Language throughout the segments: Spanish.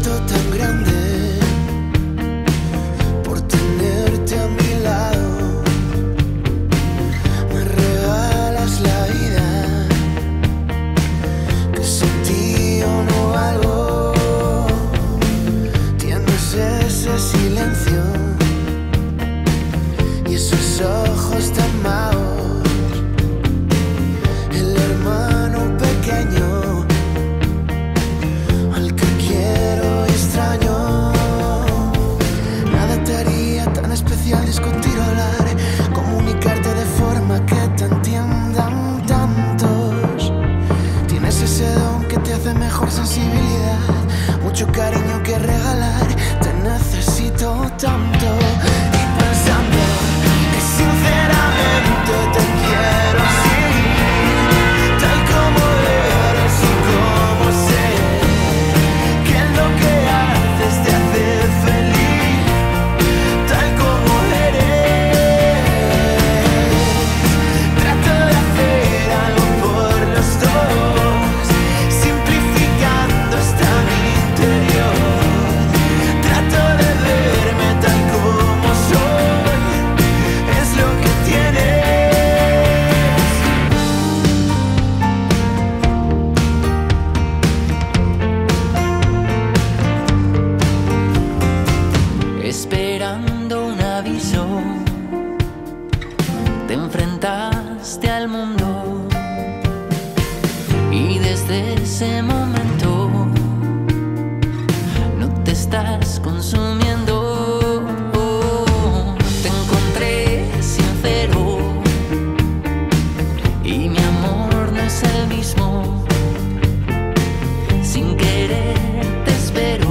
siento tan grande por tenerte a mi lado. Me regalas la vida, que sin ti yo no valgo. Tienes ese silencio y esos ojos tan magos, el hermano pequeño al que quiero y extraño. Nada te haría tan especial discutir o hablar, comunicarte de forma que te entiendan tantos. Tienes ese don que te hace mejor sensibilidad, mucho cariño que regalar, te necesito tanto. Y pensando que sinceramente te quiero así, tal como eres y como sé, que lo que haces te hace feliz, tal como eres. Trato de hacer algo por los dos, simplificando hasta mi interior. Trato de verme tal como soy, es lo que tienes. Esperando un aviso, te enfrentaste al mundo y desde ese momento no te estás consumiendo. Te encontré sincero y mi amor no es el mismo. Sin querer te espero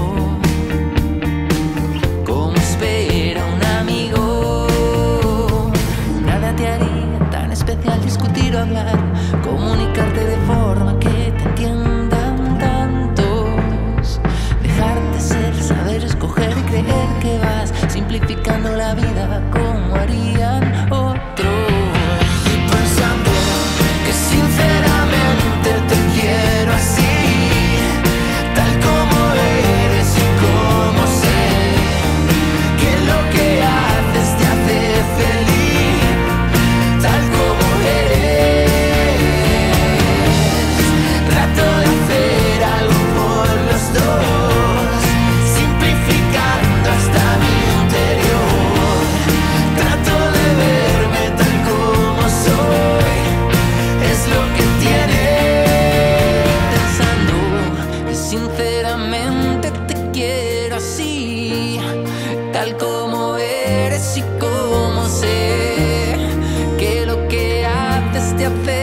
como espera un amigo. Nada te haría tan especial discutir o hablar, comunicarte de forma que te entiendan tantos. Dejarte ser, saber escoger y creer que vas simplificando la vida como harían otros. Y pensando que sinceramente te quiero así, tal como eres y como sé, que lo que haces te hace feliz, tal como eres. Trato de hacer algo por los dos, simplificando hasta mi interior. Trato de verme tal como soy, es lo que tienes. Pensando que sinceramente te quiero así, tal como eres y como sé, que lo que haces te hace